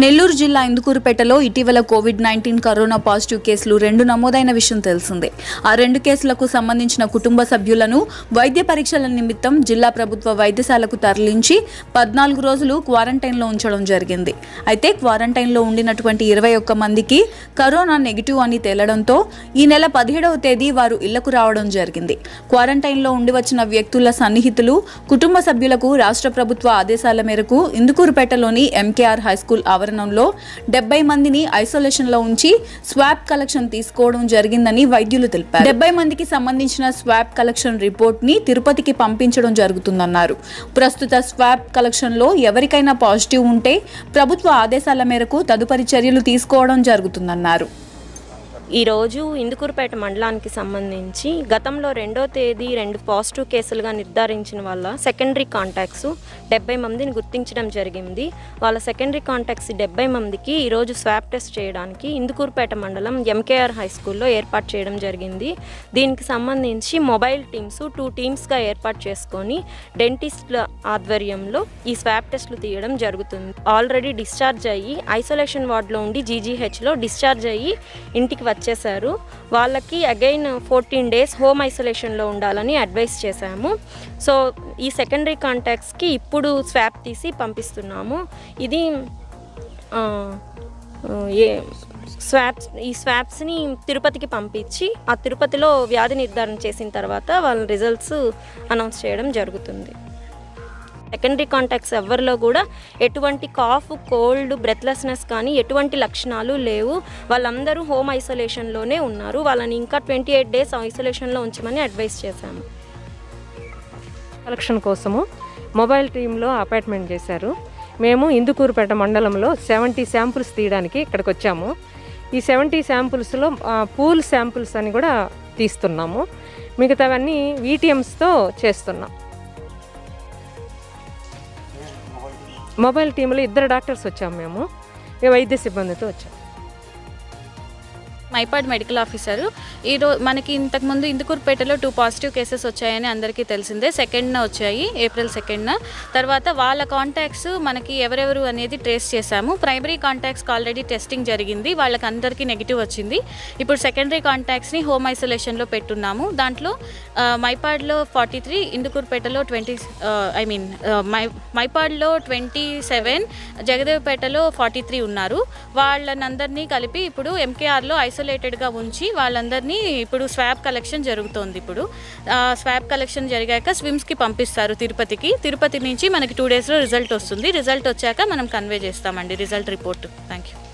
నెల్లూరు జిల్లా ఇందుకూరుపేటలో ఇటీవల COVID-19 corona positive కేసులు 2 నమోదైన విషయం తెలిసిందే. ఆ 2 కేసులకు సంబంధించిన కుటుంబ సభ్యులను వైద్య పరీక్షల నిమిత్తం జిల్లా ప్రభుత్వ వైద్యశాలకు తరలించి 14 రోజులు క్వారంటైన్లో ఉంచడం జరిగింది. అయితే క్వారంటైన్లో ఉండినటువంటి 21 మందికి కరోనా నెగిటివ్ అని తేలడంతో ఈ నెల 17వ తేదీ వారు ఇళ్లకు రావడం జరిగింది. క్వారంటైన్లో ఉండి వచ్చిన వ్యక్తుల సన్నిహితులు, కుటుంబ సభ్యులకు రాష్ట్ర ప్రభుత్వ ఆదేశాల మేరకు ఇందుకూరుపేటలోని ఎంకేఆర్ హైస్కూల్ ఆవరణంలో 70 మందిని ఐసోలేషన్లో ఉంచి స్వాబ్ కలెక్షన్ తీసుకోవడం జరిగిందని వైద్యులు తెలిపారు. 70 మందికి సంబంధించిన స్వాబ్ కలెక్షన్ రిపోర్ట్ ని తిరుపతికి పంపించడం జరుగుతుందన్నారు. ప్రస్తుత స్వాబ్ కలెక్షన్ లో ఎవరికైనా పాజిటివ్ ఉంటే ప్రభుత్వ ఆదేశాల మేరకు తదుపరి చర్యలు తీసుకోవడం జరుగుతుందన్నారు. ఈరోజు ఇందుకూరుపేట మండలానికి సంబంధించి గతంలో 2వ తేదీ 2 పాజిటివ్ కేసులుగా నిర్ధారించిన వాళ్ళ సెకండరీ కాంటాక్ట్స్ 70 మందిని గుర్తించడం జరిగింది. వాళ్ళ సెకండరీ కాంటాక్ట్స్ 70 మందికి ఈరోజు స్వాబ్ టెస్ట్ చేయడానికి ఇందుకూరుపేట మండలం ఎంకేఆర్ హై స్కూల్లో ఏర్పాటు చేయడం జరిగింది. దీనికి సంబంధించి మొబైల్ టీమ్స్ 2 టీమ్స్గా ఏర్పాటు చేసుకొని డెంటిస్ట్ల ఆధ్వర్యంలో ఈ స్వాబ్ టెస్టులు తీయడం జరుగుతుంది. ఆల్రెడీ డిశ్చార్జ్ అయ్యి ఐసోలేషన్ వార్డులో ఉండి జీజీహెచ్లో డిశ్చార్జ్ అయ్యి ఇంటికి వచ్చేసారు. వాళ్ళకి అగైన్ 14 డేస్ హోమ్ ఐసోలేషన్లో ఉండాలని అడ్వైస్ చేశాము. సో ఈ సెకండరీ కాంటాక్ట్స్కి ఇప్పుడు స్వాబ్ తీసి పంపిస్తున్నాము. ఇది ఈ స్వాబ్స్ని తిరుపతికి పంపించి ఆ తిరుపతిలో వ్యాధి నిర్ధారణ చేసిన తర్వాత వాళ్ళ రిజల్ట్స్ అనౌన్స్ చేయడం జరుగుతుంది. సెకండరీ కాంటాక్ట్స్ ఎవరిలో కూడా ఎటువంటి కాఫ్, కోల్డ్, బ్రెత్లెస్నెస్ కానీ ఎటువంటి లక్షణాలు లేవు. వాళ్ళందరూ హోమ్ ఐసోలేషన్లోనే ఉన్నారు. వాళ్ళని ఇంకా 28 డేస్ ఐసోలేషన్లో ఉంచమని అడ్వైస్ చేశాము. కలెక్షన్ కోసము మొబైల్ టీంలో అపాయింట్మెంట్ చేశారు. మేము ఇందుకూరుపేట మండలంలో 70 శాంపుల్స్ తీయడానికి ఇక్కడికి వచ్చాము. ఈ 70 శాంపుల్స్లో పూల్ శాంపుల్స్ అని కూడా తీస్తున్నాము. మిగతావన్నీ వీటీఎంస్తో చేస్తున్నాం. మొబైల్ టీంలో 2 డాక్టర్స్ వచ్చాము. మేము వైద్య సిబ్బందితో వచ్చాము. Mypadu medical officer. ఈరోజు మనకి ఇంతకుముందు ఇందుకూరుపేటలో 2 పాజిటివ్ కేసెస్ వచ్చాయని అందరికీ తెలిసిందే. 2న వచ్చాయి, ఏప్రిల్ 2న. తర్వాత వాళ్ళ కాంటాక్ట్స్ మనకి ఎవరెవరు అనేది ట్రేస్ చేశాము. ప్రైమరీ కాంటాక్ట్స్కి ఆల్రెడీ టెస్టింగ్ జరిగింది, వాళ్ళకి అందరికీ నెగిటివ్ వచ్చింది. ఇప్పుడు సెకండరీ కాంటాక్ట్స్ని హోమ్ ఐసోలేషన్లో పెట్టున్నాము. దాంట్లో మైపాడ్లో 43, ఇందుకూరుపేటలో 20, మైపాడ్లో 27, జగదేవ్పేటలో 43 ఉన్నారు. వాళ్ళనందరినీ కలిపి ఇప్పుడు ఎంకేఆర్లో ఐసోలేటెడ్గా ఉంచి వాళ్ళందరినీ ఇప్పుడు స్వాబ్ కలెక్షన్ జరుగుతోంది. ఇప్పుడు స్వాబ్ కలెక్షన్ జరిగాక స్విమ్స్కి పంపిస్తారు తిరుపతికి. తిరుపతి నుంచి మనకి 2 డేస్లో రిజల్ట్ వస్తుంది. రిజల్ట్ వచ్చాక మనం కన్వే చేస్తామండి రిజల్ట్ రిపోర్ట్. Thank you.